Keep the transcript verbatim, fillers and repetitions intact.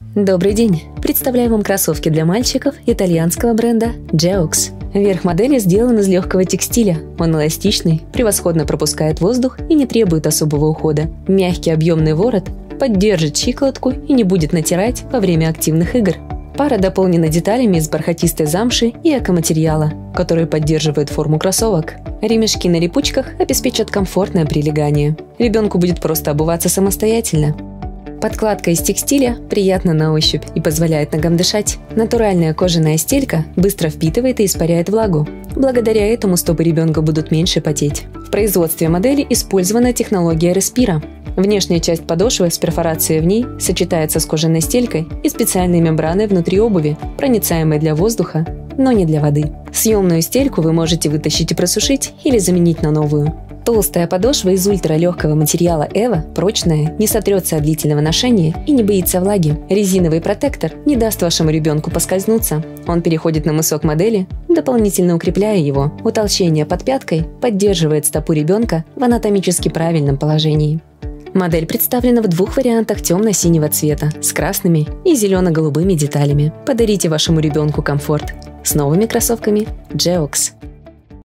Добрый день! Представляю вам кроссовки для мальчиков итальянского бренда Geox. Верх модели сделан из легкого текстиля. Он эластичный, превосходно пропускает воздух и не требует особого ухода. Мягкий объемный ворот поддержит щиколотку и не будет натирать во время активных игр. Пара дополнена деталями из бархатистой замши и экоматериала, которые поддерживают форму кроссовок. Ремешки на липучках обеспечат комфортное прилегание. Ребенку будет просто обуваться самостоятельно. Подкладка из текстиля приятна на ощупь и позволяет ногам дышать. Натуральная кожаная стелька быстро впитывает и испаряет влагу. Благодаря этому стопы ребенка будут меньше потеть. В производстве модели использована технология Respira. Внешняя часть подошвы с перфорацией в ней сочетается с кожаной стелькой и специальной мембраной внутри обуви, проницаемой для воздуха, но не для воды. Съемную стельку вы можете вытащить и просушить или заменить на новую. Толстая подошва из ультралегкого материала Эва, прочная, не сотрется от длительного ношения и не боится влаги. Резиновый протектор не даст вашему ребенку поскользнуться. Он переходит на мысок модели, дополнительно укрепляя его. Утолщение под пяткой поддерживает стопу ребенка в анатомически правильном положении. Модель представлена в двух вариантах темно-синего цвета с красными и зелено-голубыми деталями. Подарите вашему ребенку комфорт с новыми кроссовками Geox.